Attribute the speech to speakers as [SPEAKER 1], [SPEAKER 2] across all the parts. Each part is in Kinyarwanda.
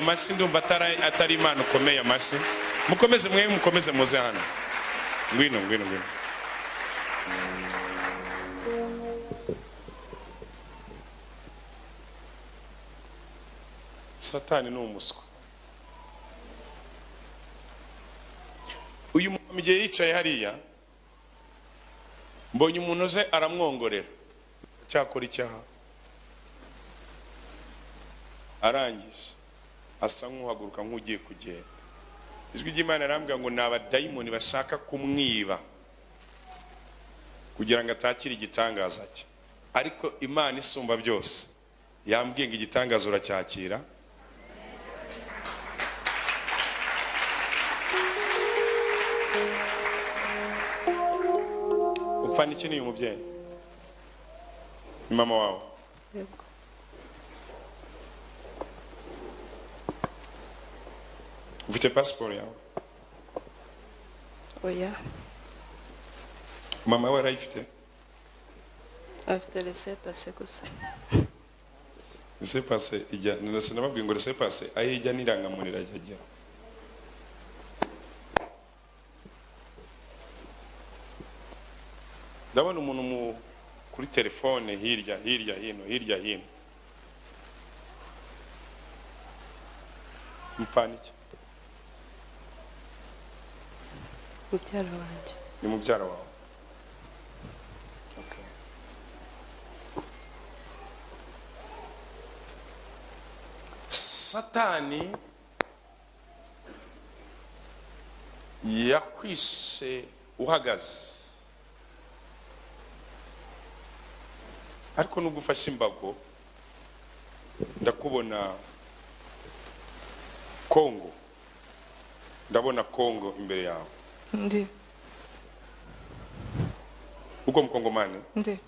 [SPEAKER 1] amasi ndumva atari imana ukomeye amasi. Mukomeze mwe mukomeze muze hano. Ngwino. Satani ni umuswa. Uyu muntu igihe yicaye hariya mbonye umuntu uze aramwongorera cyakora icyaha arangije asa nk'uhaguruka nk'ugiye kugenda. Ijwi ry'Imana arambwira ngo ni abadayimoni bashaka kumwiba kugira ngo atakire igitangaza cye, ariko Imana isumba byose yambwiye ngo igitangaza uracyakira. Upfana iki ni umubyeyi? Ni mama wawe?
[SPEAKER 2] Yego.
[SPEAKER 1] Ufite passport yawe?
[SPEAKER 2] Oya.
[SPEAKER 1] Mama wawe arayifite?
[SPEAKER 2] Afite laissez-passer gusa.
[SPEAKER 1] Laissez-passer ijya nababwiye ngo laissez-passer aho ijya n'irangamuntu irajya. Ndabona umuntu kuri telefone hirya hino. Mpana iki?
[SPEAKER 2] Mubyara wanjye.
[SPEAKER 1] Ni mubyara wawe? Okay. Satani yakwishe uhagaze, ariko nubwo ufashe imbago ndakubona Kongo, ndabona Kongo imbere yawe.
[SPEAKER 2] Ndi.
[SPEAKER 1] Uko mkongomani?
[SPEAKER 2] Ndi.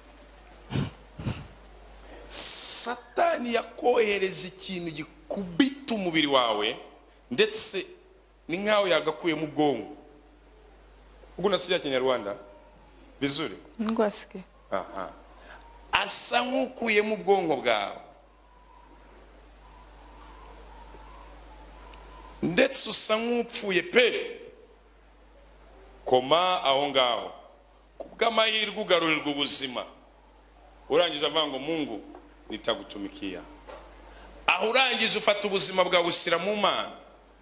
[SPEAKER 1] Satani yakohereza ikintu gikubita umubiri wawe ndetse ni nkaho yagakuye mu bwongo. Uko nasiya Kinyarwanda vizuri?
[SPEAKER 2] Ngwasike.
[SPEAKER 1] Aha. Asa nk'ukuye mu bwongo bwawe. Ndetse usa nk'upfuye pe. Koma aho ngaho. Kubw'amahirwe ugarurirwa ubuzima. Urangije avuga ngo Mungu nitagutumikia. Aho urangije ufata ubuzima bwawe ushyira mu Mana.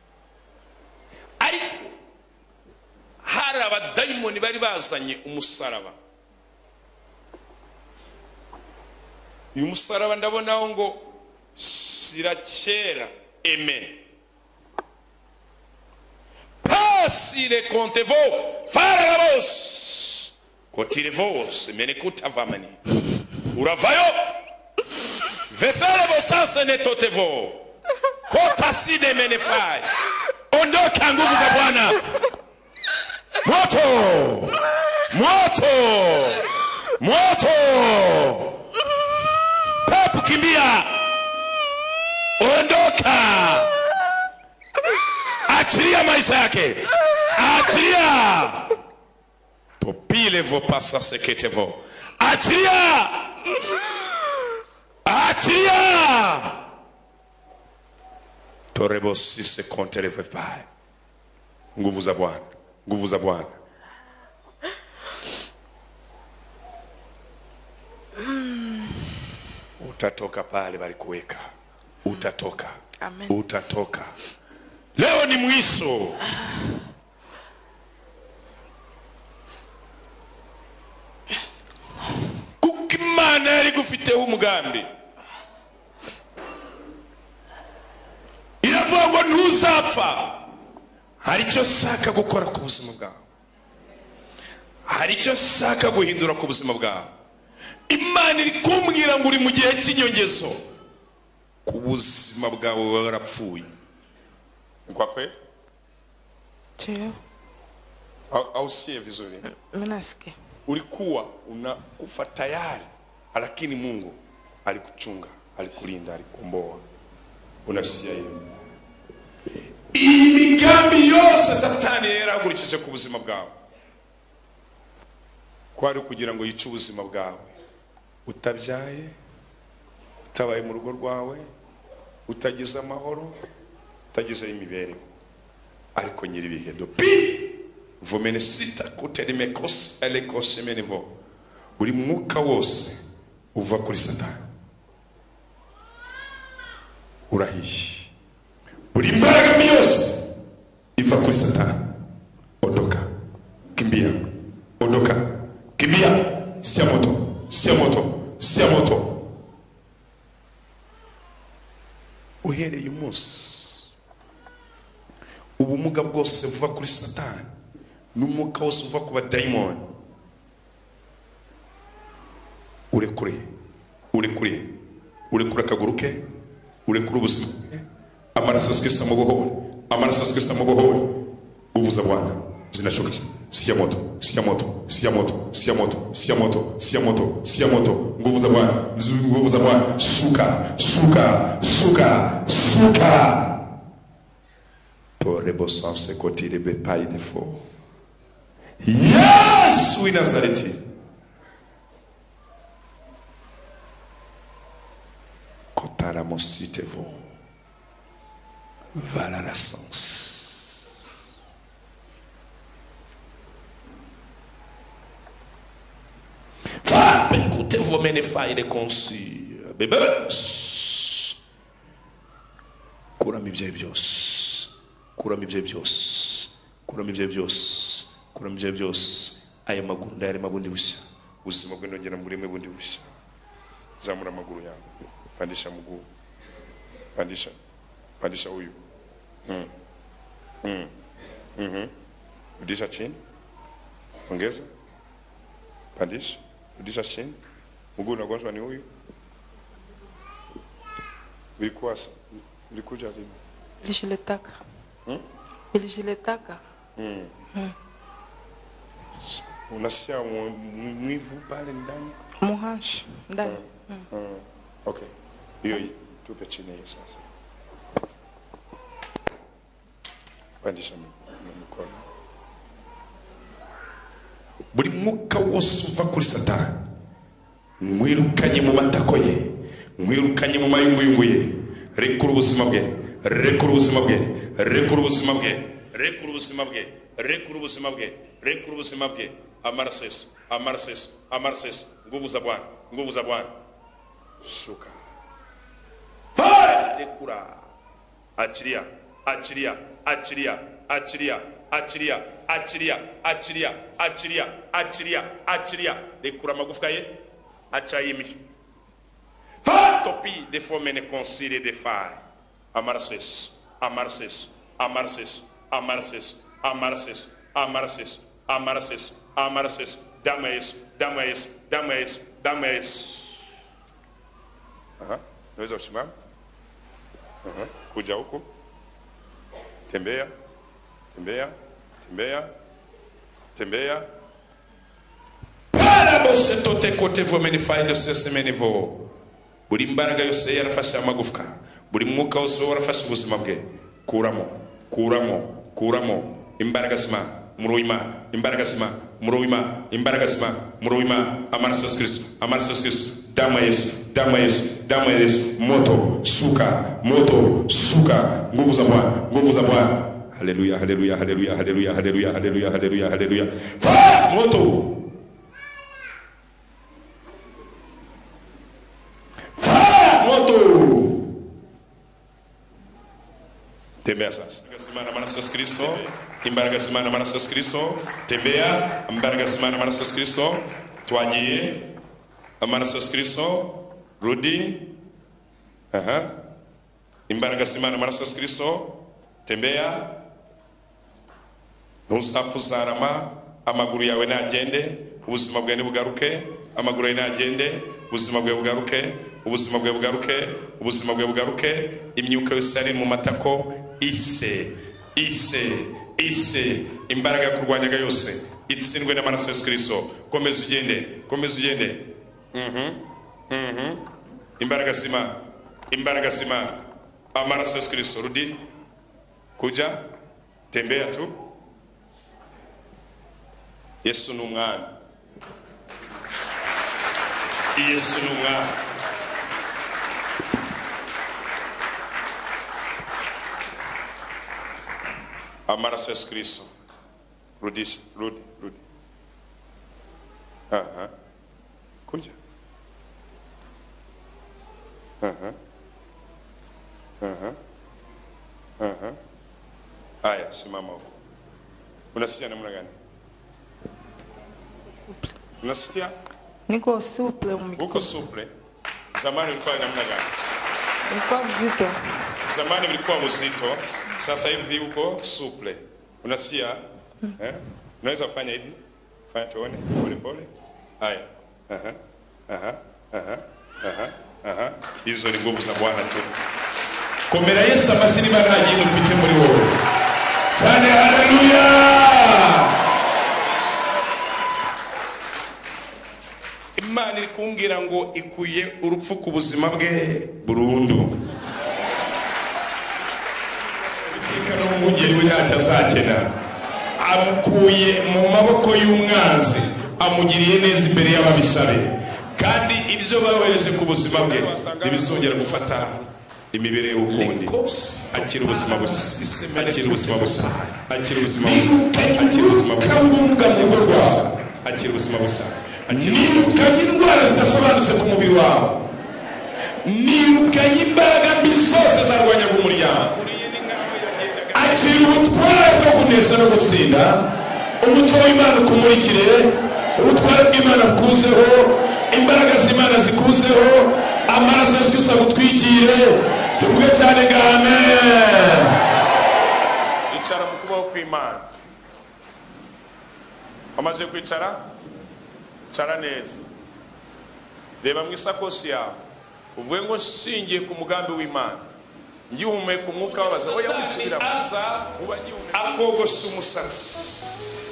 [SPEAKER 1] Ariko hari abadayimoni bari bazanye umusaraba. Uyu musaraba ndabonaho ngo sirakera aime. Pasile contevo farabos kotirevos menekutavamani uravayo vefere sanse netotevo kotaside menefai. Ondoka nguvu za Bwana. Moto pepo kimbia. Ondoka. Achilia maisha yake. Achilia. Topile vo pasa seketevo. Achilia. Torebo sise kontereve pai. Nguvu za Bwana. Utatoka pale bali kuweka. Utatoka.
[SPEAKER 2] Amen.
[SPEAKER 1] Utatoka. Leo ni mwisho. Kukimana yari gufite umugambi. Iravuga ngo ntuzapfa. Hari icyo saka gukora ku buzima bwawe. Hari icyo saka guhindura ku buzima bwawe. Imana iri kumbwira ngo uri mu gihe cy'inyongezo. Ku buzima bwawe warapfuye. Kwa kwe?
[SPEAKER 2] Ndio.
[SPEAKER 1] Au sie vizuri?
[SPEAKER 2] Mnasikia.
[SPEAKER 1] Ulikuwa unakufa tayari, lakini Mungu alikuchunga, alikulinda, alikomboa. Unasikia hiyo? Imigambi yose Satani yaragurikije ku buzima bwawe. Kwari kugira ngo yice ubuzima bwawe. Utabyaye, utabaye mu rugo rwawe, utagize amahoro, utagize imibereho, ariko nyiri ibihe dopi vomenesita kuterimekos elekos menivo. Buri mwuka wose uva kuri Satani urahiye. Buri mbaraga yose iva kuri Satani ondoka, kimbia, ondoka, kimbia, sitia moto, sitia moto, sitia moto. Uhereye umunsi ubumuga bwose buva kuri Satani n'umwuka wose uva ku badayimoni urekure, urekure, urekure akaguru ke, urekure ubuzima bwe. Amaraso asikisa mu buhoro, amaraso asikisa mu buhoro. Uvuza Bwana zinachokesha. Sikia moto, sikia moto, sikia moto, sikia moto, sikia moto, sikia moto, sikia moto. Nguvu za Bwana, nguvu za Bwana. Shuka, shuka, shuka, shuka. Torebo sanse koti de bepai de fo. Yesu wa Nazareti. Kotara mosite vo. Vala la sens. Va, écoutez-vous, mes failles de conçus. Bébé. Kurami ibyaye byose. Kurami ibyaye byose. Kurami ibyaye byose. Kurami ibyaye byose. Aya maguru ndayari mabundi bushya. Ubuzima bwe ndongera muri mwe bundi bushya. Zamura amaguru yawe. Pandisha mguu. Pandisha. Pandisha huyu. Rudisha chini. Ongeza. Pandisha. Rudisha chini. Mguu unagonjwa ni huyu. Vilikuja lini?
[SPEAKER 2] Vilishiletaka. Vilishiletaka.
[SPEAKER 1] Unasikia mwivu pale ndani?
[SPEAKER 2] Muhanshi ndani.
[SPEAKER 1] Okay. Hiyo tupe chini hiyo sasa. Pandisha mikono. Buri mwuka wose uva kuri Satani mwirukanye mu matako ye, mwirukanye mu mayunguyungu ye. Rekura ubuzima bwe, rekura ubuzima bwe, rekura ubuzima bwe, rekura ubuzima bwe, rekura ubuzima bwe, rekura ubuzima bwe. Amaraso Yesu, amaraso Yesu, amaraso Yesu. Nguvu za Bwana, nguvu za Bwana. Shuka. Rekura. Achilia, achilia, achilia, achilia, achilia, achilia, achilia, achilia, achilia, achilia. Rekura magufwa ye. Acha yimisho. Topi de fomene consile de fai. Amaraso Yesu, amaraso Yesu, amaraso Yesu, amaraso Yesu, amaraso Yesu, amaraso Yesu, amaraso Yesu, amaraso Yesu. Damu ya Yesu, damu ya Yesu, damu ya Yesu, damu ya Yesu. Naweza usimama? Kuja huku. Tembea, tembea, tembea, tembea. Para bose tote kote vomeni fai de sesemeni vo. Buri mbaraga yose yarafashe amagufwa, buri mwuka wose warafashe ubuzima bwe. Kuramo, kuramo, kuramo. Imbaraga sima, muruima, imbaraga sima, muruima, imbaraga sima, muruima. Amaraso Yesu Kristo, amaraso Yesu Kristo. Damu ya Yesu, damu ya Yesu, damu ya Yesu. Moto, shuka, moto, shuka. Nguvu za Bwana, nguvu za Bwana. Haleluya, haleluya, haleluya, haleluya, haleluya, haleluya, haleluya, haleluya. Fire, moto. Tembea sasa. Simama na Yesu Kristo. Imbaraga simama na Yesu Kristo. Tembea. Imbaraga simama na Yesu Kristo. Twagiye. Amana Yesu Kristo. Rudi. Imbaraga simama na Yesu Kristo. Tembea. Ntusafu zarama. Amaguru yawe nagende. Ubuzima bwawe bugaruke. Amaguru yawe nagende. Ubuzima bwawe bugaruke. Ubuzima bwawe bugaruke. Ubuzima bwawe bugaruke. Imyuka yose ari mu matako ise, ise, ise. Imbaraga kurwanyaga yose itsindwe n'amaraso Yesu Kristo. Komeza ugende, komeza ugende. Imbaraga sima, imbaraga sima. Amaraso Yesu Kristo. Rudi. Kuja. Tembea tu. Yesu ni umwami. Yesu ni umwami. amaraso ya Yesu Kristo. Rudisha, rudi. Kuja. Haya, simama huko. Unasikia namna gani? Unasikia?
[SPEAKER 2] Niko suple
[SPEAKER 1] Uko suple. Zamani ulikuwa namna gani?
[SPEAKER 2] Nilikuwa mzito.
[SPEAKER 1] Zamani ulikuwa mzito, sasa hivi uko suple. Unasikia? Unaweza kufanya hivi? Fanya tuone pole. Haya. Hizo ni nguvu za Bwana tu. Komera Yesu amasini baraje ufite muri wowe. Cyane haleluya. Imana iri kumbwira ngo ikuye urupfu ku buzima bwe burundu. Bisikana umugezi ntacyo azakena. Amukuye mu maboko y'umwanzi, amugiriye neza imbere y'ababisabe, kandi ibyo bawereje ku buzima bwe ntibizongera gufata imibere y'ukundi. Akira ubuzima busa, akira ubuzima busa, akira ubuzima busa, akira ubuzima busa, akira ubuzima busa. Nirukanye indwara zidasobanutse ku mubiri wawe, nirukanye imbaraga mbi zose zarwanyaga umuryango. Akira ubutware bwo kuneza no gutsinda, umuco w'Imana ukumurikire, ubutware bw'Imana bwuzeho, imbaraga z'Imana zikuzeho, amaraso ya Yesu agutwikire. Tuvuge cyane ngo amen. Icara mu kubaho kw'Imana. Amaze kwicara, cara neza. Reba mu isakoshi yawe, uvuye ngo nshingiye ku mugambi w'Imana. Ngihumeka umwuka wabaza oya wisubira asa uba ngihumeka akogosha umusatsi.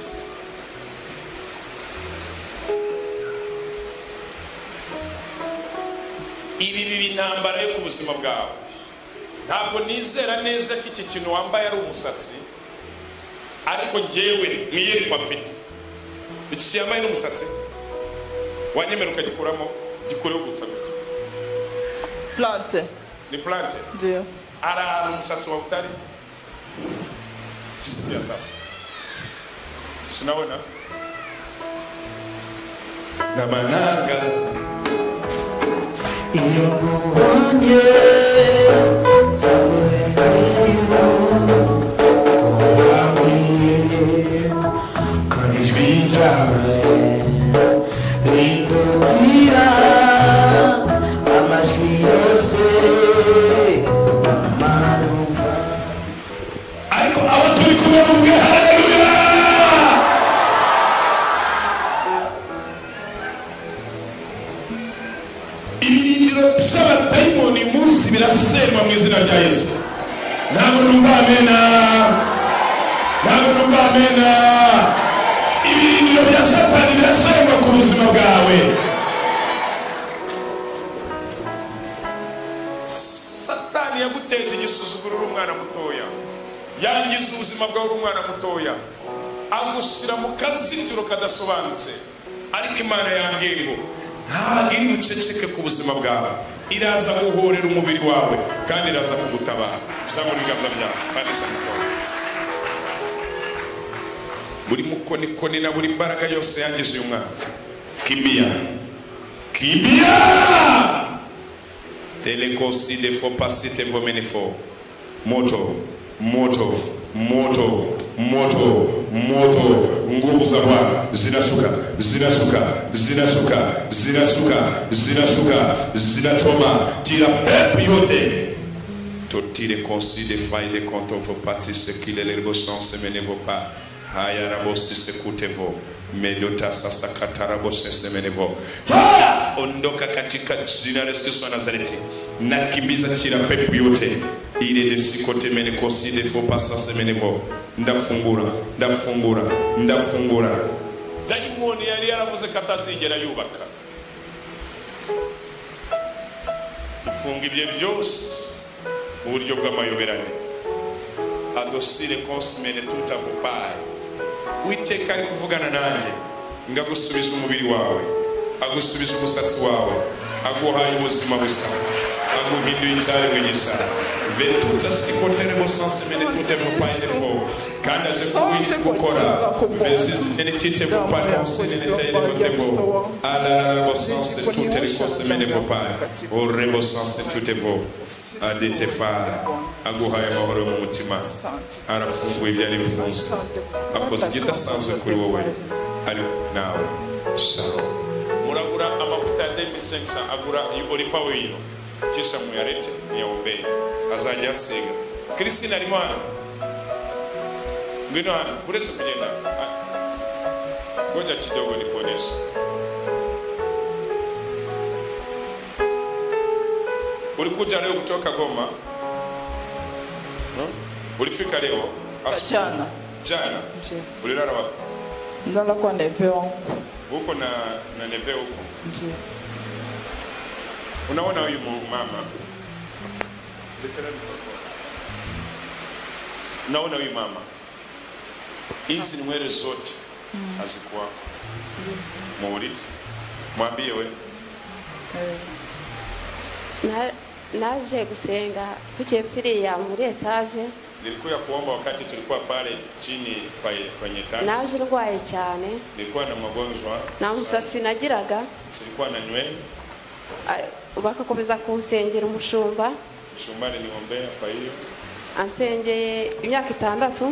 [SPEAKER 1] Ibi intambara yo ku buzima bwawe. Ntabwo nizera neza ko iki kintu wambaye ari umusatsi, ariko njyewe niyerekwa mfite. Iki yambaye n'umusatsi wanyemera ukagikuramo, gikureho gutsa gutya.
[SPEAKER 2] Plante.
[SPEAKER 1] Ni plante?
[SPEAKER 2] Ndio.
[SPEAKER 1] Ara umusatsi wa utari? Sibya sasa. Sinaona? Na mananga iyo kubonye samuheriyo wamwiye kanijwi ryawe rindutira amajwi yose amanumva. Ariko abo turi kumwe mubwe haleluya. Ibirindiro by'abadayimoni munsi biraserwa mu izina rya Yesu. Ntabwo numva amena, ntabwo numva amena. Ibirindiro bya Satani biraserwa ku buzima bwawe. Satani yaguteje igisuzuguro uri umwana mutoya, yangiza ubuzima bwawe uri umwana mutoya, agushyira mu kazitiro kadasobanutse. Ariko Imana yambwiye ngo ntabwo iri buceceke ku buzima bwawe, iraza guhorera umubiri wawe kandi iraza kugutabara. Zamura ibiganza byawe kandi samukora. Buri mukonikoni na buri mbaraga yose yangije uyu mwana, kimbia kimbia. Telekosi de faux passer te vomene faux. Moto moto moto moto moto. Nguvu za Bwana zinashuka zinashuka zinashuka zinashuka zinashuka zinachoma tira pepe yote. Totire consi de faille de compte vos parties ce qu'il est les chance menez vos pas. Haya rabosi sekutevo medota sasa katarabose semenevo. Ondoka katika jina la Yesu wa Nazareti. Nakimbiza kila pepo yote ile desikote mene kosi de faux pas semenevo. Ndafungura ndafungura ndafungura. Daimoni yari yaravuze katasingera yubaka. Ifunga ibye byose uburyo bw'amayoberane. Adosire consmene tout à vos pas. Uiteka ari kuvugana nanjye ngagusubiza umubiri wawe, agusubiza umusatsi wawe, aguhaye ubuzima busa, aguhinduye icyari mwigisha. vetuta sikoteremo sanse mene tutevo painefo kandi aje gukora vezis mene titevo pakonse mene taile tevo ala sanse tutere kose mene vo pa oremo sanse tutevo adetefa aguhaye amahoro mu mutima arafunguye ibyari bifunze akoze igidasanzwe kuri wowe ari nawe shalom muragura amavuta ya 2500 agura oliva oil kisha muyarete niyaombee azajya asenga Christine arimo hano ngwino hano uretse kugenda ngoja kidogo nikuoneshe ulikuja leo kutoka Goma ulifika leo jana ulilala wapi
[SPEAKER 2] ndala kwa neve wangu
[SPEAKER 1] huko na neve huko ndio unaona huyu mama unaona huyu mama hizi ni nywele zote hazikuwa muulize mwambie we
[SPEAKER 3] naje gusenga tukepfiriya muri etage
[SPEAKER 1] nilikuwa kuomba wakati tulikuwa pale chini kwenye etage
[SPEAKER 3] naje ndwaye cyane
[SPEAKER 1] nilikuwa na magonjwa
[SPEAKER 3] na musatsi nagiraga
[SPEAKER 1] silikuwa na nywele
[SPEAKER 3] bakakomeza kunsengera umushumba
[SPEAKER 1] niombea kwa hiyo
[SPEAKER 3] ansengeye imyaka 6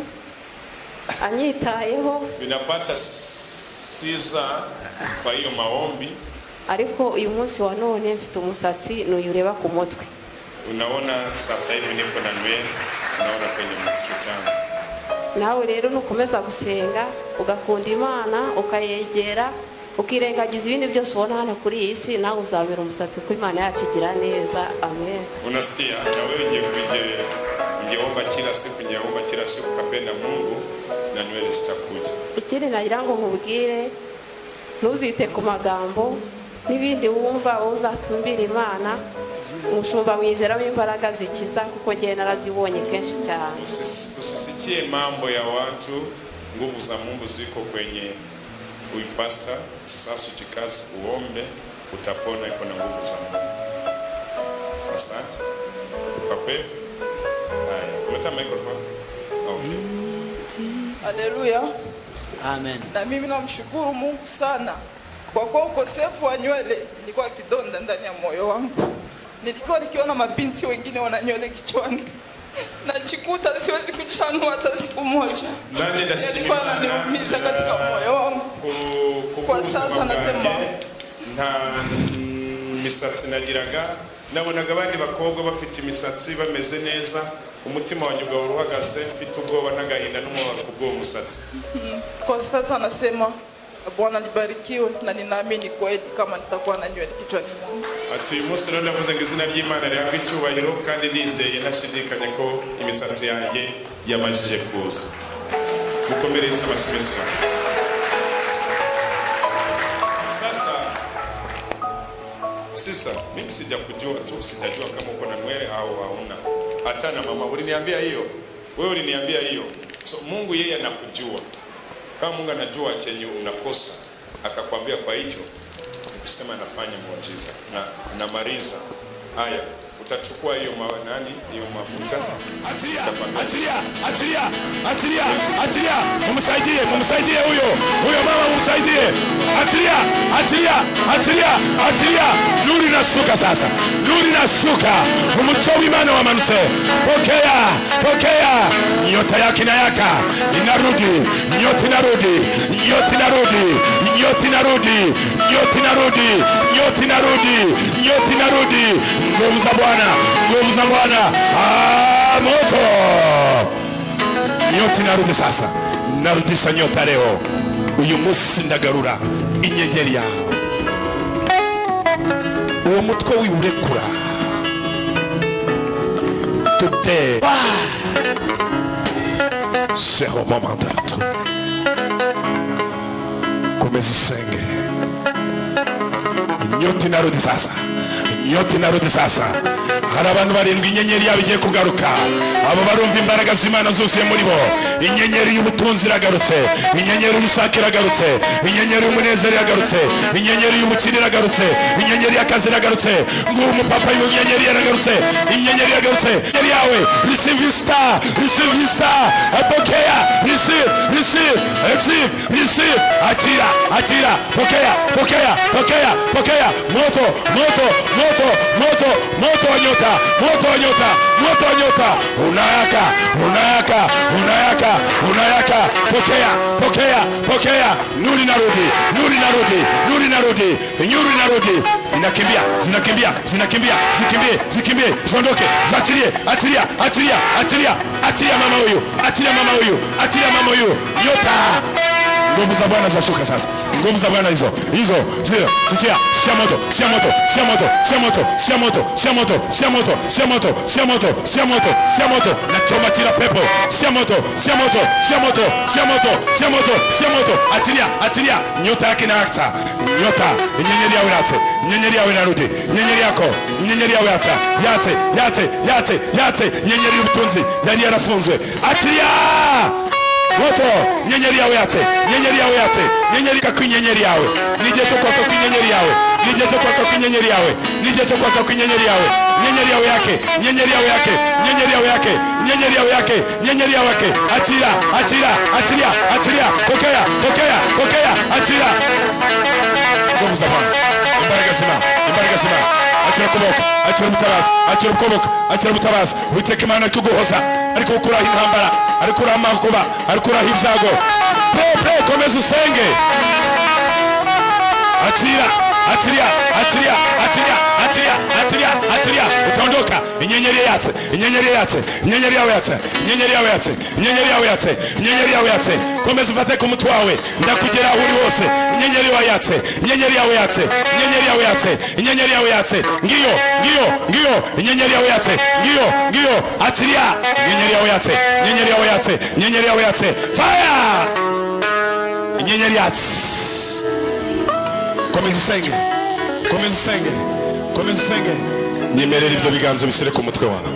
[SPEAKER 3] anyitayeho
[SPEAKER 1] binapata siza kwa hiyo maombi
[SPEAKER 3] ariko uyu munsi wa none mfite umusatsi nuyureba ku mutwe
[SPEAKER 1] unaona sasa hivi niko na nywele unaona kwenye kichwa changu
[SPEAKER 3] nawe rero nukomeza gusenga ugakunda Imana ukayegera ukirengagiza ibindi byose ubona hano kuri iyi si nawe uzabera umusatsi ko Imana yacu igira neza amen
[SPEAKER 1] unasikia na wewe ungeomba kila siku kapenda Mungu na nywele zitakuja
[SPEAKER 3] ikindi nagira ngo nkubwire ntuzite ku magambo n'ibindi wumva uzatumbira Imana umushumba wizera w'imbaraga zikiza kuko ngiye narazibonye kenshi cyane
[SPEAKER 1] usisikie mambo ya watu nguvu za Mungu ziko kwenye huyu pastor sasa utikazi uombe utapona iko na nguvu za Mungu asante kape haya leta microphone okay
[SPEAKER 2] haleluya
[SPEAKER 4] amen
[SPEAKER 2] na mimi namshukuru Mungu sana kwa kuwa ukosefu wa nywele nilikuwa kidonda ndani ya moyo wangu nilikuwa nikiona mabinti wengine wana nywele kichwani najikuta siwezi kuchanua hata siku moja nilikuwa naniumiza katika moyo wangu kwa sasa nasema
[SPEAKER 1] nta misatsi nagiraga nabonaga abandi bakobwa bafite imisatsi bameze neza umutima wanjye ugahagaze mfite ubwoba n'agahinda n'umubabaro kubwo umusatsi
[SPEAKER 2] kwa sasa nasema Bwana libarikiwe na ninaamini kweli kama nitakuwa na nywele kichwani mwangu
[SPEAKER 1] ati umunsi rero ndavuze ngo izina ry'Imana rihabwe icyubahiro kandi nizeye nashidikanya ko imisatsi yanjye yamajije kuza mukomere Yesu abashimishwa sasa mimi sijajua kama uko na nywele au hauna hata na mama uliniambia hiyo wewe uliniambia hiyo so Mungu yeye anakujua kama Mungu anajua chenye unakosa akakwambia kwa hicho kusema anafanya muujiza na namaliza haya utachukua hiyo hiyo mafuta achilia mumsaidie huyo mama mumsaidie achilia nuri nashuka sasa nuri nashuka umucyo w'Imana wamanutse pokea nyota yake na yaka inarudi nyota inarudi nguvu za Bwana moto nyota inarudi sasa narudisha nyota leo uyu munsi ndagarura inyenyeri yawe uwo mutwe wiburekura today c'est un moment d'être komeza usenge nyota inarudi sasa hari abantu barindwi inyenyeri yabo igiye kugaruka. Abo barumva imbaraga z'Imana zuzuye muri bo. Inyenyeri y'ubutunzi iragarutse, inyenyeri y'ubushake iragarutse, inyenyeri y'umunezero iragarutse, inyenyeri y'ubukire iragarutse, inyenyeri y'akazi iragarutse. Nguwo umupapa y'inyenyeri iragarutse, inyenyeri iragarutse. Inyenyeri yawe receive star, receive star. Pokea, receive, receive, receive, receive. Achira, achira, pokea, pokea, pokea, pokea. Moto, moto, moto, moto, moto wa nyota, moto wa nyota, moto wa nyota. Unayaka, unayaka, unayaka, unayaka. Pokea, pokea, pokea. Nuri narudi, nuri narudi, nuri narudi, nuri narudi. Inakimbia, zinakimbia, zinakimbia, zikimbie, zikimbie, zondoke, zachilie, achilia, achilia, achilia, achilia mama huyu, achilia mama huyu, achilia mama huyu. Nyota. Nguvu za Bwana zashuka sasa. Nguvu za Bwana hizo, hizo, zio, sikia, sikia moto, sikia moto, sikia moto, sikia moto, sikia moto, sikia moto, sikia moto, sikia moto, sikia moto, sikia moto, sikia moto, na choma tira pepo, sikia moto, sikia moto, sikia moto, sikia moto, sikia moto, sikia moto, achilia, achilia, nyota yake na aksa, nyota, nyenyeri yawe yate, nyenyeri yawe narudi, nyenyeri yako, nyenyeri yawe yate, yate, yate, yate, yate, nyenyeri y'ubutunzi, yari yarafunzwe, achilia! Moto, nyenyeri yawe yate, nyenyeri yawe yate, nyenyeri kakwi yawe, nije cyo kwaka kwinyenyeri yawe, nije cyo kwaka kwinyenyeri yawe, nije cyo kwaka kwinyenyeri yawe, nyenyeri yawe yake, nyenyeri yawe yake, nyenyeri yawe yake, nyenyeri yawe yake, nyenyeri yawe yake, achira, achira, achilia, achilia, pokea, pokea, pokea, achira. Nguvu za Bwana, imbaraga zima, imbaraga zima. Achira kuboko, achira mutabazi, achira kuboko, achira mutabazi. Witeka Imana kuguhoza, ariko ukuraho intambara, ariko ukuraho amakuba, ariko ukuraho ibyago. Pre komeza usenge. Achira, achiria, achiria, achiria, achiria, achiria, achiria. Utaondoka. Inyenyeri yatse, inyenyeri yatse, inyenyeri yawe yatse, inyenyeri yawe yatse, inyenyeri yawe yatse, inyenyeri yawe yatse. Komeza ufate ku mutwe wawe, ndakugera aho uri hose. Inyenyeri yawe yatse, inyenyeri yawe yatse, inyenyeri yawe yatse, inyenyeri yawe yatse. Ngiyo, ngiyo, ngiyo, inyenyeri yawe yatse, ngiyo, ngiyo, achiria. Inyenyeri yawe yatse, inyenyeri yawe yatse, inyenyeri yawe yatse. Fire! Inyenyeri yatse. Komeza usenge, komeza usenge, komeza usenge. Nyemerera ibyo biganzo bisire ku mutwe wawe.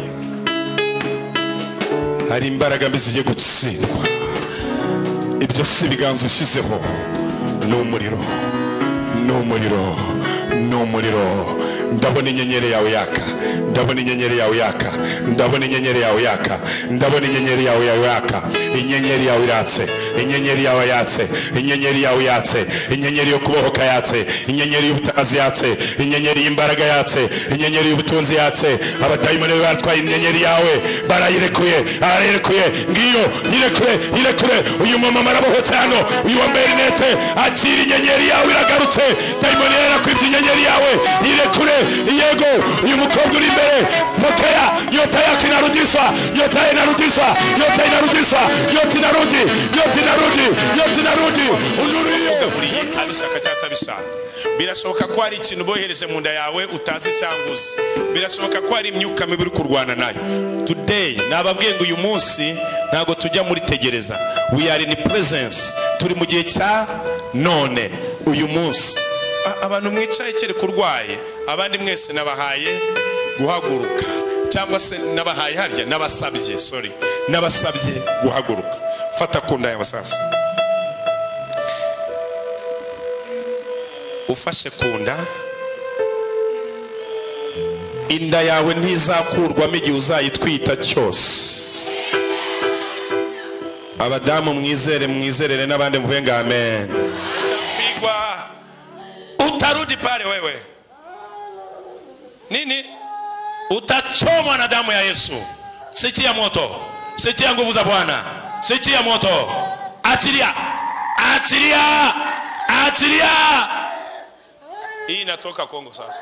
[SPEAKER 1] Hari imbaraga mbi zigiye gutsindwa. Ibyo si biganzo ushyizeho n'umuriro, n'umuriro, n'umuriro. Ndabona inyenyeri yawe yaka, ndabona inyenyeri yawe yaka, ndabona inyenyeri yawe yaka, ndabona inyenyeri yawe yaka. Inyenyeri yawe yatse, inyenyeri yawe yatse, inyenyeri yawe yatse, inyenyeri yo kubohoka yatse, inyenyeri y'ubutazi yatse, inyenyeri y'imbaraga yatse, inyenyeri y'ubutunzi yatse. Abadayimoni batwaye inyenyeri yawe, barayirekuye, arayirekuye. Ngiyo, irekure, irekure. Uyu mama arabohotse hano, uyu wambaye rinete, akira inyenyeri yawe iragarutse. Dayimoni yarakwibye inyenyeri yawe, irekure. Yego, uyu mukobwa uri imbere, pokea, nyota yake inarudishwa, nyota inarudishwa, nyota inarudishwa, nyota inarudi, nyota inarudi, nyota inarudi. Unuriye abishaka cyatabishaka. Birashoboka ko hari ikintu bohereze mu nda yawe utazi cyangwa uzi. Birashoboka ko hari imyuka mibi uri kurwana nayo. Today nababwiye ngo uyu munsi ntago tujya muri tegereza. We are in presence. Turi mu gihe cya none uyu munsi. Abantu mwicaye kere kurwaye, abandi mwese nabahaye guhaguruka, cyangwa se nabahaye harya nabasabye, sorry, nabasabye guhaguruka. Fata kunda yawe sasa, ufashe kunda. Inda yawe ntizakurwamo igihe uzayitwita cyose. Abadamu mwizere, mwizerere n'abandi mvuye ngo amen. Utarudi pale wewe. Nini? Utachomwa na damu ya Yesu. Sikia moto. Sikia nguvu za Bwana. Sikia moto. Achilia. Achilia. Achilia. Hii inatoka Kongo sasa.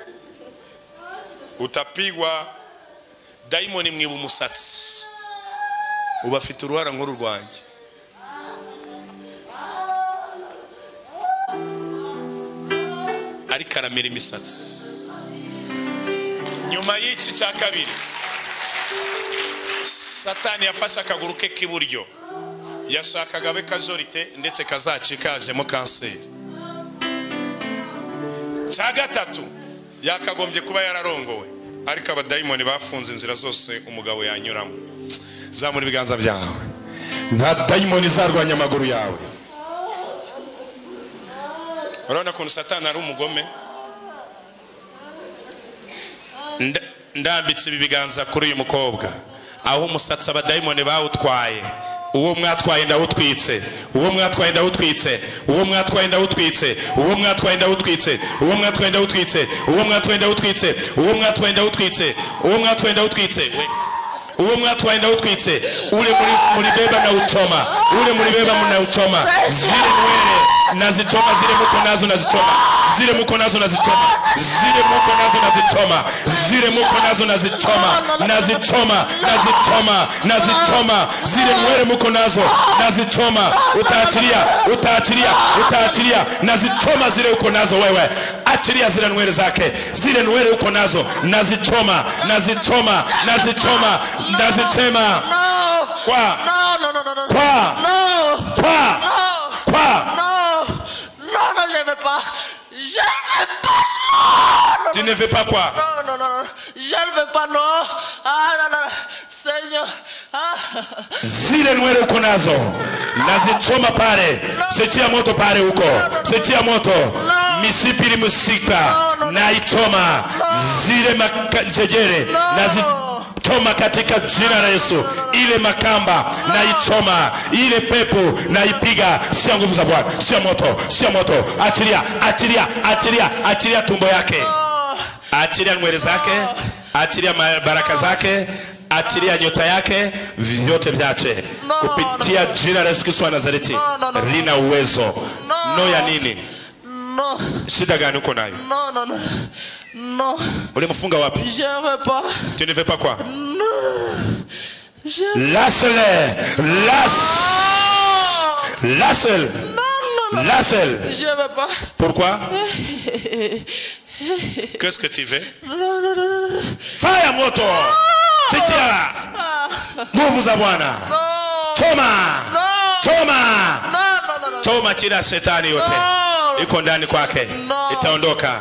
[SPEAKER 1] Utapigwa daimoni mwibu musatsi. Ubafite uruhara nkuru rwanjye. Ari karamira imisatsi. Nyuma y'iki cya kabiri, Satani yafashe akaguru ke k'iburyo, yashakaga be kajorite ndetse kazacikajemo kanseri. Cya gatatu yakagombye kuba yararongowe, ariko abadayimoni bafunze inzira zose umugabo yanyuramo. Zamura ibiganza byawe. Nta dayimoni zarwanya amaguru yawe. Urabona ko Satani ari umugome. Ndambitse ibi biganza kuri uyu mukobwa, aho umusatsi abadayimoni bawutwaye. Uwo mwatwaye ndawutwitse, uwo mwatwaye ndawutwitse, uwo mwatwaye ndawutwitse, uwo mwatwaye ndawutwitse, uwo mwatwaye ndawutwitse, uwo mwatwaye ndawutwitse, uwo mwatwaye ndawutwitse, uwo mwatwaye ndawutwitse, uwo mwatwaye ndawutwitse. Ule muri beba na uchoma, ule muri beba mna uchoma. Zile nwele nazichoma, zile muko nazo nazichoma, zile muko nazo nazichoma, zile muko nazo nazichoma, zile muko nazo nazichoma, nazichoma, nazichoma, nazichoma, zile nwele muko nazo nazichoma. Utaachilia, utaachilia, utaachilia, nazichoma zile uko nazo wewe. Achilia zile nwele zake, zile nwele uko nazo nazichoma, nazichoma, nazichoma, nazichema. Kwa kwa kwa
[SPEAKER 4] non, je ne veux pas. Je ne veux pas, non.
[SPEAKER 1] Tu ne veux pas quoi?
[SPEAKER 4] Non, je ne veux pas, non. Ah, non, Seigneur. Ah.
[SPEAKER 1] Zile nwele uko nazo nazichoma pale, setia moto pale huko, setia moto, misipili musika naichoma, zile makajejere nazichoma katika jina la Yesu. Ile makamba naichoma, ile pepo naipiga. Sia nguvu za Bwana, sia moto, sia moto. Achilia, achilia, achilia, achilia tumbo yake, achilia nwele zake, achilia baraka zake, achilia nyota yake, vyote vyache kupitia jina la Yesu Kristo wa Nazareti. Lina uwezo. No ya nini?
[SPEAKER 4] No.
[SPEAKER 1] Shida gani uko nayo?
[SPEAKER 4] Non.
[SPEAKER 1] Ulimfunga wapi?
[SPEAKER 4] Je ne veux pas.
[SPEAKER 1] Tu ne veux pas quoi?
[SPEAKER 4] Non.
[SPEAKER 1] Laisse-le. Laisse-le.
[SPEAKER 4] Non.
[SPEAKER 1] Laisse-le.
[SPEAKER 4] Je ne veux pas.
[SPEAKER 1] Pourquoi? Qu'est-ce que tu veux?
[SPEAKER 4] Non.
[SPEAKER 1] Fire moto. Sitia. Nguvu za Bwana. Choma. Choma. Choma kila shetani yote iko ndani kwake, itaondoka.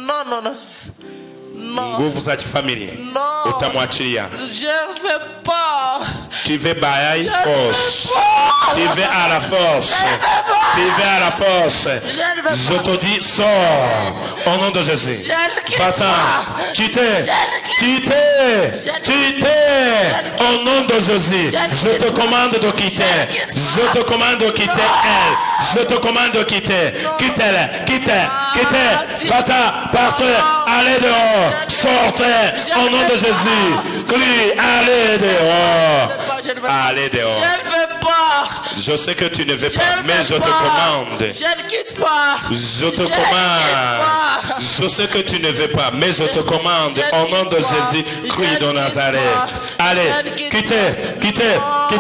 [SPEAKER 1] Nguvu za kifamilia utamwachilia.
[SPEAKER 4] Je veux pas.
[SPEAKER 1] Tu veux bailler force. Tu veux à la force. Tu veux à la force. Je te dis, sors au nom de Jésus. Va-t'en. Quittez. Au nom de Jésus. Je te commande de quitter. Je te commande de quitter elle. Je te commande de quitter. Quittez-la. Quittez. Va-t'en. Partez. Allez dehors. Sortez au nom de Jésus. Crie. Allez dehors. Allez dehors.
[SPEAKER 4] Je ne veux pas.
[SPEAKER 1] Je sais que tu ne veux pas, mais je te commande.
[SPEAKER 4] Je ne quitte pas.
[SPEAKER 1] Je te commande. Je sais que tu ne veux pas, mais je te commande au nom de Jésus, Christ de Nazareth. Allez, quittez.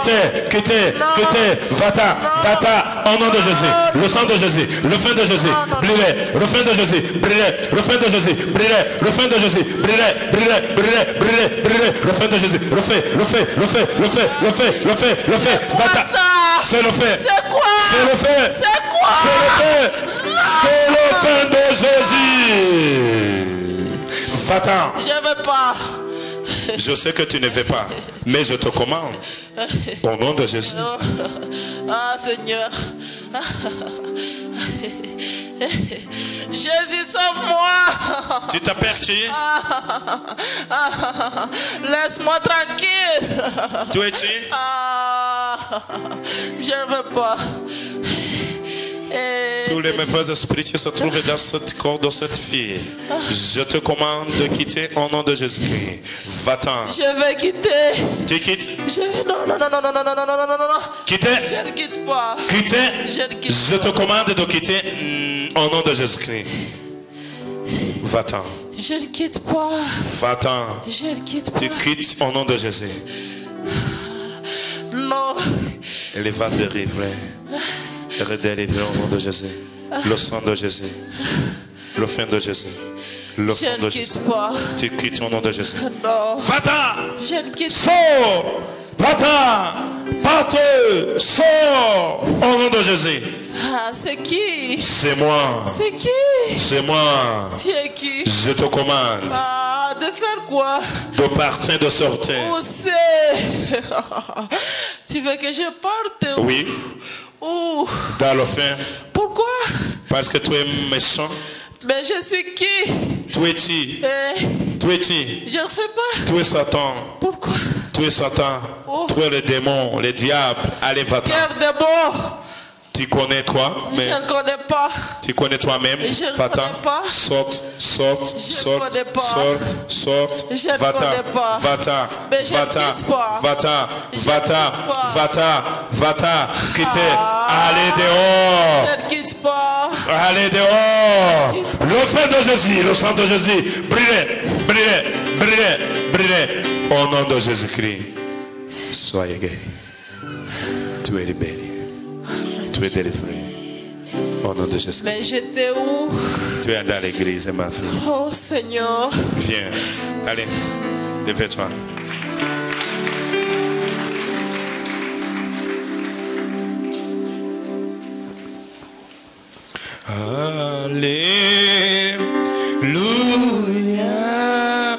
[SPEAKER 1] Va-t'en, au nom de Jésus. Le sang de Jésus, le feu de Jésus, brûlez. Le feu de Jésus, brûlez. Le feu de Jésus, brûlez. Le feu de Jésus, brûlez. Le feu de Jésus, le feu. Va-t'en. C'est le feu.
[SPEAKER 4] C'est quoi?
[SPEAKER 1] C'est le feu.
[SPEAKER 4] C'est quoi?
[SPEAKER 1] C'est le feu de Jésus. Va-t'en.
[SPEAKER 4] Je ne veux pas.
[SPEAKER 1] Je sais que tu ne veux pas, mais je te commande au nom de Jésus.
[SPEAKER 4] Ah Seigneur. Jésus, sauve-moi.
[SPEAKER 1] Tu t'as perdu.
[SPEAKER 4] Laisse-moi tranquille.
[SPEAKER 1] Tu es tué.
[SPEAKER 4] Je ne veux pas.
[SPEAKER 1] Tous les mauvais esprits qui se trouvent dans ce corps de cette fille, je te commande de quitter au nom de Jésus-Christ. Va-t'en.
[SPEAKER 4] Je vais quitter.
[SPEAKER 1] Tu quittes?
[SPEAKER 4] Non.
[SPEAKER 1] Quitter?
[SPEAKER 4] Je ne quitte pas.
[SPEAKER 1] Quitter?
[SPEAKER 4] Je ne quitte
[SPEAKER 1] Je
[SPEAKER 4] pas.
[SPEAKER 1] te commande de quitter au nom de Jésus-Christ. Va-t'en.
[SPEAKER 4] Je ne quitte pas.
[SPEAKER 1] Va-t'en.
[SPEAKER 4] Je ne quitte pas.
[SPEAKER 1] Tu quittes au nom de Jésus.
[SPEAKER 4] Non.
[SPEAKER 1] Elle va délivrer. Redélivrer au nom de Jésus. Le sang de Jésus. Le fin de Jésus. Le
[SPEAKER 4] Je
[SPEAKER 1] sang
[SPEAKER 4] ne
[SPEAKER 1] de Jésus.
[SPEAKER 4] quitte pas.
[SPEAKER 1] Tu quittes au nom de Jésus.
[SPEAKER 4] Non.
[SPEAKER 1] Va-t'en.
[SPEAKER 4] Je ne quitte pas.
[SPEAKER 1] Sors. Va-t'en. Partez. Sors au nom de Jésus.
[SPEAKER 4] Ah, c'est qui?
[SPEAKER 1] C'est moi.
[SPEAKER 4] C'est qui?
[SPEAKER 1] C'est moi.
[SPEAKER 4] Tu es qui?
[SPEAKER 1] Je te commande.
[SPEAKER 4] Ah, de vais faire quoi?
[SPEAKER 1] De partir, de sortir.
[SPEAKER 4] Où c'est? Tu veux que je parte?
[SPEAKER 1] Oui.
[SPEAKER 4] Où?
[SPEAKER 1] Dans le fin.
[SPEAKER 4] Pourquoi?
[SPEAKER 1] Parce que tu es méchant.
[SPEAKER 4] Mais je suis qui?
[SPEAKER 1] Tu es qui?
[SPEAKER 4] Eh,
[SPEAKER 1] Tu es qui?
[SPEAKER 4] je ne sais pas.
[SPEAKER 1] Tu es Satan.
[SPEAKER 4] Pourquoi?
[SPEAKER 1] Tu es Satan.
[SPEAKER 4] Oh.
[SPEAKER 1] Tu es le démon, le diable. Allez, va-t'en.
[SPEAKER 4] Quel démon?
[SPEAKER 1] Tu connais toi, mais
[SPEAKER 4] Je ne connais pas.
[SPEAKER 1] tu connais toi-même.
[SPEAKER 4] Je ne
[SPEAKER 1] Va-t'en.
[SPEAKER 4] connais pas.
[SPEAKER 1] Sorte, sorte,
[SPEAKER 4] Je ne
[SPEAKER 1] sorte,
[SPEAKER 4] connais pas.
[SPEAKER 1] sorte, sorte.
[SPEAKER 4] Je ne
[SPEAKER 1] Va-t'en.
[SPEAKER 4] connais pas.
[SPEAKER 1] Va-t'en.
[SPEAKER 4] Mais je ne
[SPEAKER 1] Va-t'en.
[SPEAKER 4] quitte pas.
[SPEAKER 1] Va-t'en.
[SPEAKER 4] Je ne
[SPEAKER 1] Va-t'en.
[SPEAKER 4] quitte pas.
[SPEAKER 1] Va-t'en. Va-t'en. Quittez.
[SPEAKER 4] Ah.
[SPEAKER 1] Allez dehors.
[SPEAKER 4] Je ne quitte pas.
[SPEAKER 1] Allez dehors. Le feu de Jésus, le sang de Jésus. Brûlez, brûlez, brûlez, brûlez. Au nom de Jésus-Christ. Soyez guéris. Tu es libéré. Tu es délivré. Au nom de Jésus.
[SPEAKER 4] Mais j'étais où?
[SPEAKER 1] Tu es dans l'église, ma fille.
[SPEAKER 4] Oh Seigneur.
[SPEAKER 1] Viens. Allez, lève-toi. Alléluia.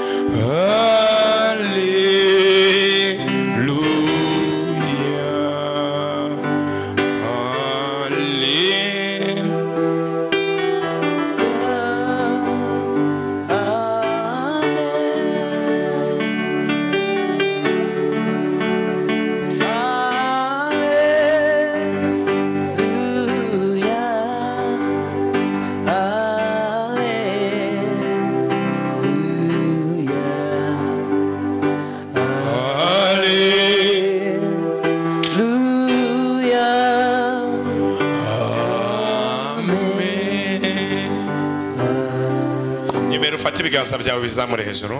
[SPEAKER 1] ibiganza byawe bizamure hejuru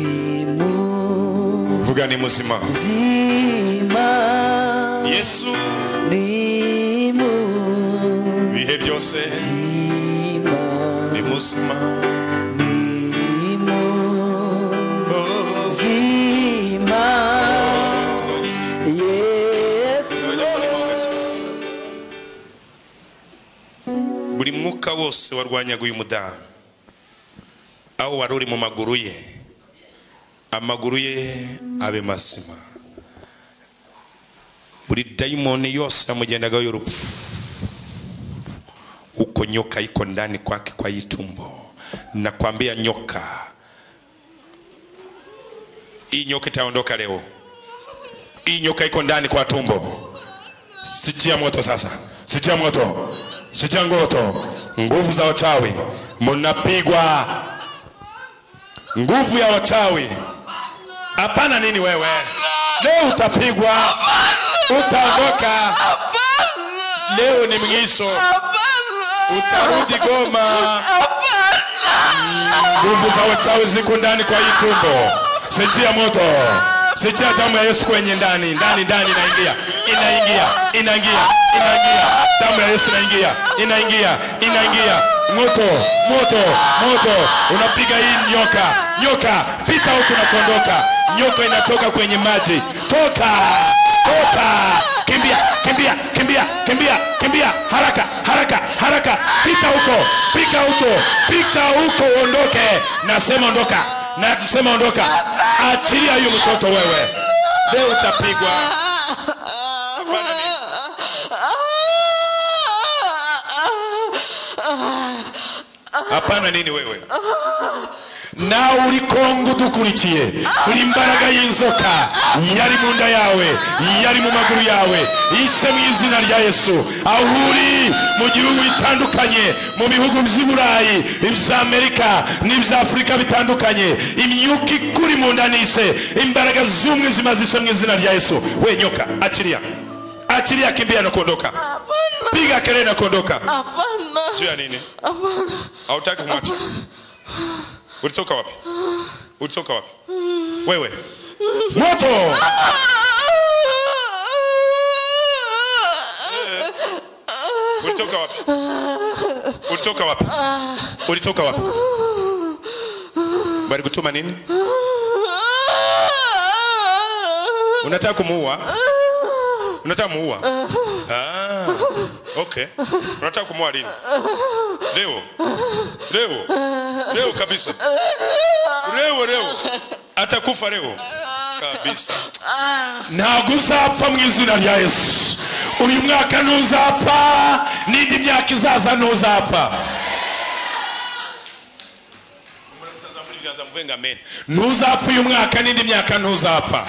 [SPEAKER 1] vuga ni muzima Yesu bihe byose ni muzima buri mwuka wose warwanyaga uyu mudamu aho wari uri mu maguru ye amaguru ye abe masima buri daimoni yose yamugendaga y'urupfu uko nyoka iko ndani kwake kwa itumbo na kwambia nyoka hii nyoka itaondoka leo hii nyoka iko ndani kwa tumbo sitia moto sasa sitia moto sitia ngoto nguvu za wachawi mnapigwa nguvu ya wachawi hapana nini wewe leo utapigwa utaondoka leo ni mngisho utarudi Goma nguvu za wachawi ziko ndani kwa hii tumbo sitia moto sitia damu ya Yesu kwenye ndani inaingia damu ya Yesu inaingia moto unapiga hii nyoka pita huko na kuondoka nyoka inatoka kwenye maji toka kimbia haraka pita huko uondoke nasema ondoka achilia hiyo mtoto wewe leo utapigwa hapana nini wewe na ulikongo dukurikiye uri imbaraga y'inzoka yari mu nda yawe yari mu maguru yawe ise mu izina rya Yesu ahuri mu gihugu bitandukanye mu bihugu by'Iburayi ibya Amerika n'ibya Afrika bitandukanye imyuka ikuri mu nda nise imbaraga z'umwijima zise mu izina rya Yesu we nyoka achilia kimbia na kuondoka piga kelele na kuondoka hapana jua nini hapana hautaki kumwacha ulitoka wapi wewe moto ulitoka wapi bali kutuma nini unataka kumuua okay unataka kumuua lini leo kabisa leo atakufa leo kabisa. Ntabwo uzapfa mu izina rya Yesu. Uyu mwaka ntuzapfa, n'indi myaka izaza ntuzapfa. Ntuzapfa uyu mwaka, n'indi myaka ntuzapfa.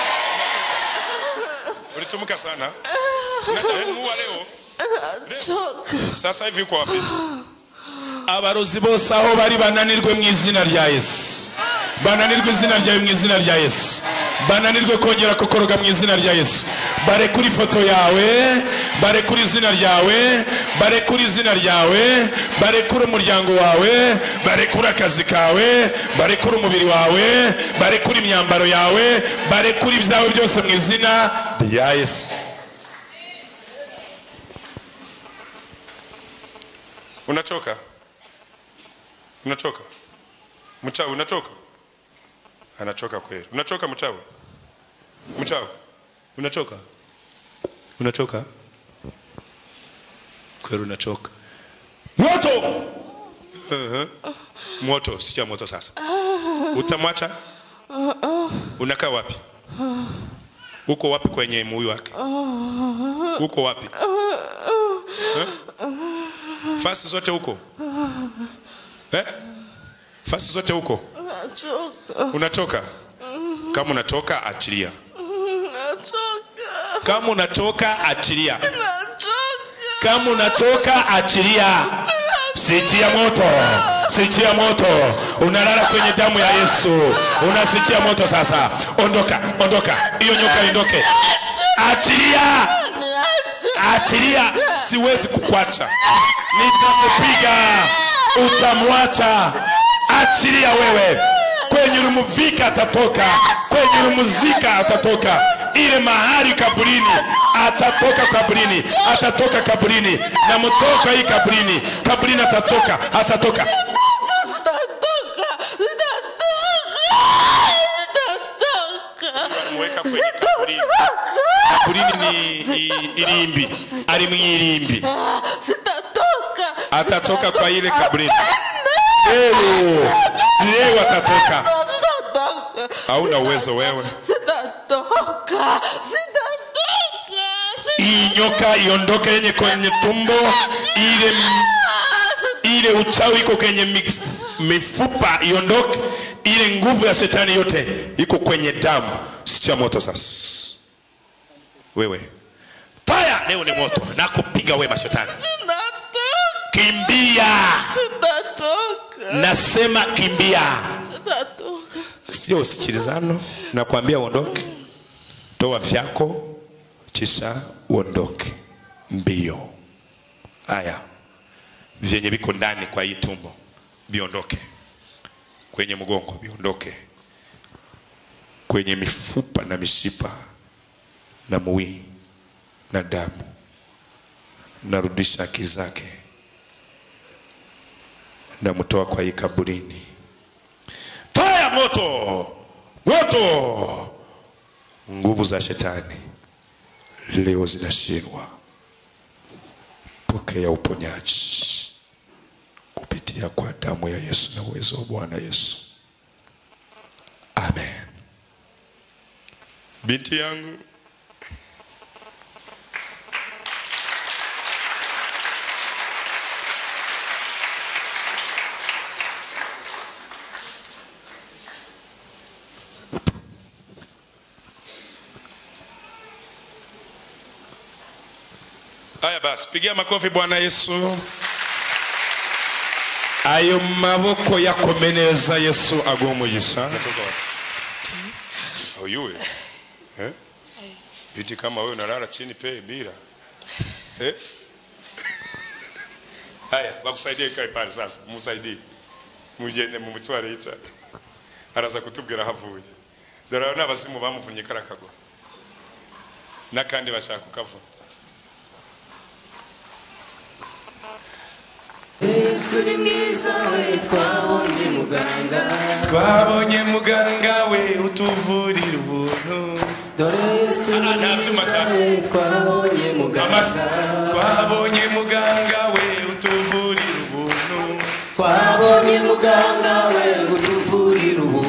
[SPEAKER 1] Ulitumuka sana. Unataka leo. Sasa hivi uko wapi? Abarozi bose aho bari bananirwe mu izina rya Yesu. Bananirwe izina ryawe mu izina rya Yesu. Bananirwe kongera kokoroga mu izina rya Yesu. Bare kuri foto yawe, bare kuri izina ryawe, bare kuri izina ryawe, bare kuri umuryango wawe, bare kuri akazi kawe, bare kuri umubiri wawe, bare kuri imyambaro yawe, bare kuri ibyawe byose mu izina rya Yesu. Unachoka? Unachoka? Mchawi unachoka? Anachoka kweli. Unachoka mchawi? Mchawi. Unachoka? Unachoka? Kweli unachoka. Moto! Moto, sikia moto sasa. Utamwacha? Unakaa wapi? Uko wapi kwenye moyo wake? Uko wapi? Fasi zote huko? Fasi zote huko? Unatoka? Kama unatoka achilia. Kama unatoka achilia. Kama unatoka achilia. Sitia moto. Sitia moto. Unalala kwenye damu ya Yesu. Unasitia moto sasa. Ondoka, ondoka. Hiyo nyoka iondoke. Achilia. Achilia. Siwezi kukuacha. Nitakupiga. Utamwacha. Achilia wewe. Kwenye rumuvika atatoka. Kwenye rumuzika atatoka. Ile mahali kaburini atatoka kaburini. Atatoka kaburini. Na mtoka hii kaburini. Kaburini atatoka. Atatoka. Mweka kwenye kaburini. Kaburini ni irimbi. Ari mwirimbi. Atatoka kwa ile kaburini. Leo atatoka. Hauna uwezo wewe. Sitatoka. Hii nyoka iondoke yenye kwenye tumbo. Ile uchawi iko kwenye mifupa iondoke. Ile nguvu ya shetani yote iko kwenye damu. Sitia moto sasa. Wewe. Fire leo ni moto. Na kupiga wewe mashetani. Kimbia. Nasema kimbia. Sio usikilizano. Nakwambia uondoke. Toa vyako kisha uondoke mbio. Haya. Vyenye viko ndani kwa hii tumbo viondoke. Kwenye mgongo viondoke. Kwenye mifupa na mishipa na mwili na damu. Narudisha akili zake. Na mtoa kwa hii kaburini. Fire moto! Moto! Nguvu za shetani leo zinashindwa. Pokea uponyaji kupitia kwa damu ya Yesu na uwezo wa Bwana Yesu. Amen. Binti yangu, haya basi, pigia makofi Bwana Yesu. Ayo maboko yakomeneza Yesu agumugisha. Oyuwe. Biti kama wewe unalala chini pe bila. Haya, bakusaidie kai pale sasa. Musaidie. Mujene mumutware ita. Araza kutubwira havuye. Dore n'abasimu bamuvunnye karakago. Nakandi bashaka kukavuna.
[SPEAKER 5] Yesu ni mwiza we twabonye muganga.
[SPEAKER 1] Twabonye muganga we utuvurira ubuntu.
[SPEAKER 5] Dore Yesu ni mwiza we twabonye muganga.
[SPEAKER 1] Twabonye muganga we utuvurira ubuntu.
[SPEAKER 5] Twabonye muganga we utuvurira ubuntu.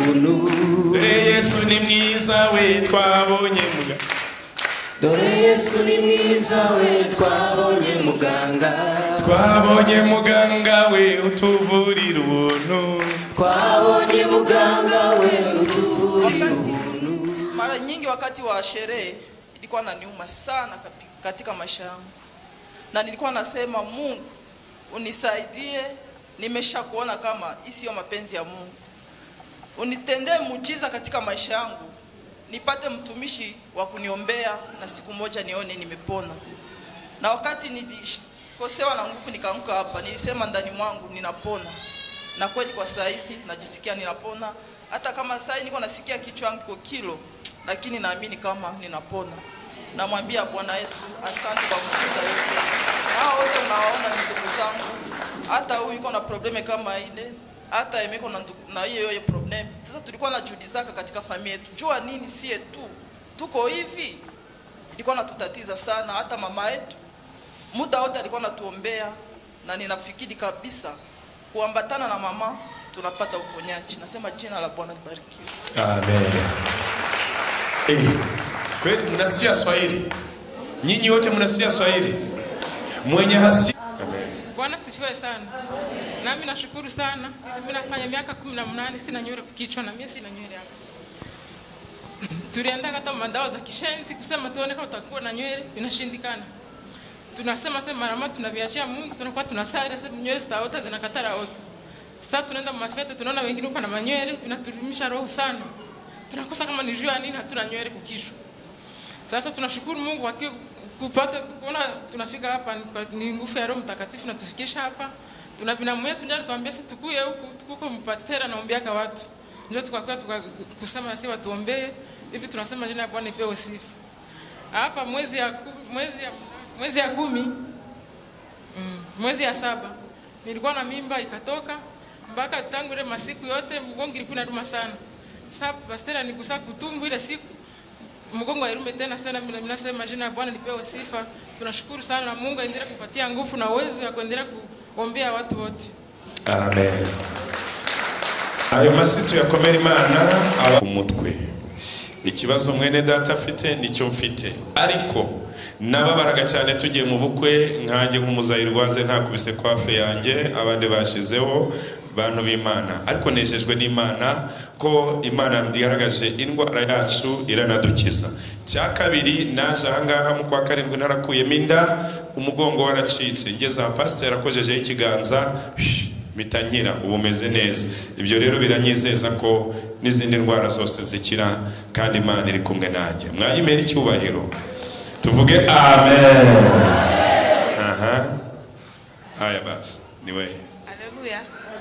[SPEAKER 1] Yesu ni mwiza we twabonye muganga.
[SPEAKER 5] Dore Yesu ni mwiza we twabonye muganga.
[SPEAKER 1] Twabonye muganga we utuvurira ubuntu.
[SPEAKER 5] Twabonye muganga we utuvurira ubuntu.
[SPEAKER 2] Mara nyingi wakati wa sherehe ilikuwa inaniuma sana katika maisha yangu. Na nilikuwa nasema Mungu unisaidie, nimesha kuona kama isiyo mapenzi ya Mungu. Unitendee muujiza katika maisha yangu. Nipate mtumishi wa kuniombea na siku moja nione nimepona. Na wakati nilikosewa na nguvu nikaamka hapa, nilisema ndani mwangu ninapona. Na kweli kwa sasa hivi najisikia ninapona. Hata kama sasa niko nasikia kichwa changu kilo, lakini naamini kama ninapona. Namwambia Bwana Yesu asante kwa muujiza yote. Hao wote unawaona ni ndugu zangu. Hata huyu yuko na probleme kama ile, hata yemeko na hiyo problem. Sasa tulikuwa na juhudi zake katika familia yetu. Jua nini sie tu tuko hivi. Ilikuwa natutatiza sana, hata mama yetu muda wote alikuwa anatuombea, na ninafikiri kabisa kuambatana na mama tunapata uponyaji. Nasema jina la Bwana libarikiwe.
[SPEAKER 1] Amen. Kweli mnasikia Swahili? Nyinyi wote mnasikia Swahili? Mwenye hasi. Amen.
[SPEAKER 6] Bwana sifiwe sana. Nami nashukuru sana. Mimi nafanya miaka 18 sina nywele kichwa na mimi sina nywele hapa. Tulienda hata madawa za kishenzi kusema tuone kama utakuwa na nywele, inashindikana. Tunasema mara tunaviachia Mungu, tunakuwa tunasali sasa nywele zitaota zinakatara wote. Sasa tunaenda mafete tunaona wengine uko na manywele, inaturumisha roho sana. Tunakosa kama ni jua nini hatuna nywele kukichwa. Sasa tunashukuru Mungu kupata kuona tunafika hapa ni nguvu ya Roho Mtakatifu na tufikisha hapa. Tuna binamu yetu ndio tuambia sisi tukuye huku tuko mpastera naombea kwa watu. Ndio tukakuwa kusema na sisi watuombee. Hivi tunasema jina la Bwana ipewe sifa. Hapa mwezi ya 10 mwezi ya 7 nilikuwa na mimba ikatoka mpaka tangu ile masiku yote mgongo ilikuwa inaruma sana. Sasa pastera nikusa kutumbu ile siku mgongo airume tena sana. Mimi nasema jina la Bwana lipewe sifa. Tunashukuru sana na Mungu aendelee kupatia nguvu na uwezo ya kuendelea kuombea watu wote.
[SPEAKER 1] Amen. Ayo masitu yakomera Imana aba umutwe. Ikibazo mwene data afite nicyo mfite. Ariko nababaraga cyane tugiye mu bukwe nkanjye nk'umuzayirwaze ntakubise kwafe yanjye abandi bashizeho bantu b'Imana. Ariko nejejwe n'Imana ko Imana ndigaragaje indwara yacu iranadukiza. Cya kabiri naje ahangaha mu kwa karindwi narakuyemo inda, umugongo waracitse, ngeze aha pastor akojejeho ikiganza mitanyira ubumeze neza. Ibyo rero biranyizeza ko n'izindi ndwara zose zikira kandi Imana iri kumwe nanjye. Mwayimera icyubahiro tuvuge amen. Aha, haya basi niwe.
[SPEAKER 2] Haleluya.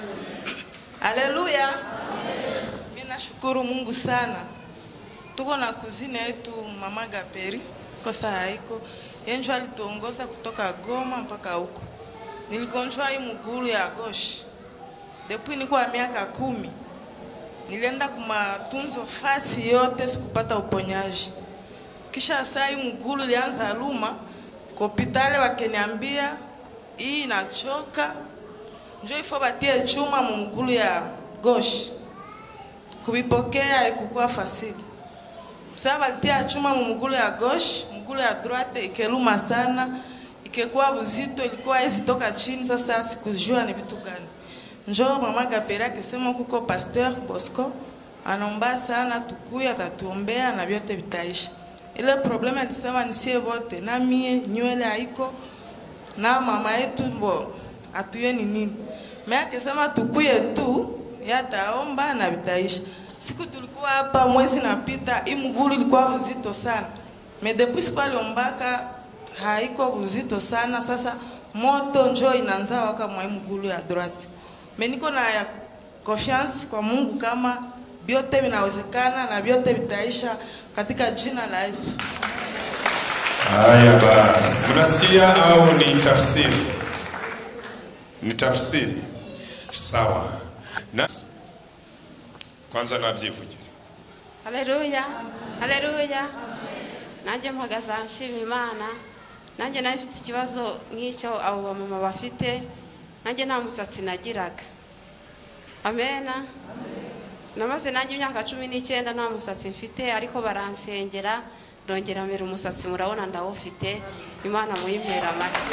[SPEAKER 2] Haleluya. Mimi nashukuru Mungu sana. Tuko na kuzini yetu mama Gaperi kosa haiko. Yenjo alituongoza kutoka Goma mpaka huko. Niligonjwa hii mguu ya gauche. Depuis niko na miaka 10. Nilienda kumatunzo fasi yote sikupata uponyaji. Kisha saa hii mguu ilianza luma. Kwa hospitali wakaniambia hii inachoka. Njoo ifo batie chuma mguu ya gauche. Kubipokea haikuwa fasili. Sasa balitia chuma mguu ya gauche, mguu ya droite ikeluma sana. Ikekuwa uzito ilikuwa hizi toka chini. Sasa sikujua ni vitu gani. Njoo mama Gaperi akisema kuko pasteur Bosco anaomba sana tukuye atatuombea na vyote vitaisha. Ile problema alisema nisie wote na mie nywele haiko na mama yetu mbo atuye ni nini. Mimi akisema tukuye tu yataomba na vitaisha. Siku tulikuwa hapa mwezi napita hii mguu ilikuwa uzito sana. Mais depuis pale ombaka haiko uzito sana. Sasa moto njoo inaanza waka mwa mguu ya droite. Mimi niko na confiance kwa Mungu kama vyote vinawezekana na vyote vitaisha katika jina la Yesu.
[SPEAKER 1] Haya basi. Unasikia au ni tafsiri? Ni tafsiri. Sawa. Na kwanza nabyivugira.
[SPEAKER 3] Haleluya. Haleluya. Nanjye mpagaza nshima Imana. Nanjye nafite ikibazo nk'icyo abo mama bafite. Nanjye nta musatsi nagiraga. Amena. namaze nanjye imyaka 19 nta musatsi mfite ariko baransengera ndongera mbere umusatsi murabona ndawufite Imana muyimpera amashyi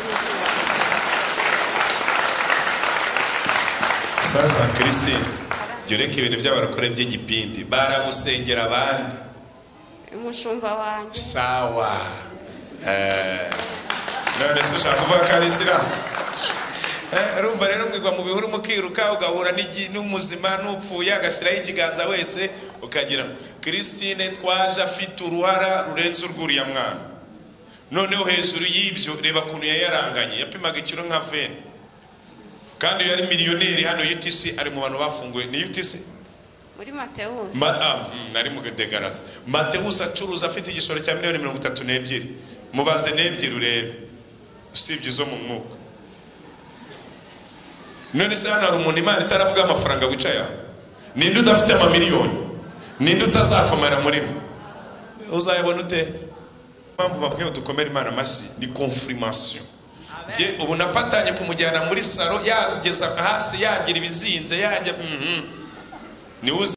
[SPEAKER 1] sasa Christine jyoreka ibintu by'abarokore by'igipindi baragusengera abandi
[SPEAKER 3] umushumba wanjye
[SPEAKER 1] sawa none se ushaka kuvuga karisira rumva rero mwigwa mu bihuru mukiruka ugahura n'umuzima n'upfuye agashyiraho ikiganza wese ukagira Christine twaje afite uruhara rurenze urwuriya mwana noneho hejuru y'ibyo reba kuntu yaranganye yapimaga ikiro nka 20 kandi yari miliyoneri hano UTC ari mu bantu bafunguye ni UTC
[SPEAKER 3] muri Mateus
[SPEAKER 1] nari mu Degarasi Mateus acuruza afite igishoro cya $32 mubaze n'ebyiri urebe usibye izo mu mwuka none se hano hari umuntu Imana itaravuga amafaranga wicaye ninde udafite amamiliyoni ninde utazakomera muri uzayabona ute mpamvu bamwe dukomera Imana amashyi ni confirmation ubu napatanye kumujyana muri salo yageza hasi yagira ibizinze yajya ni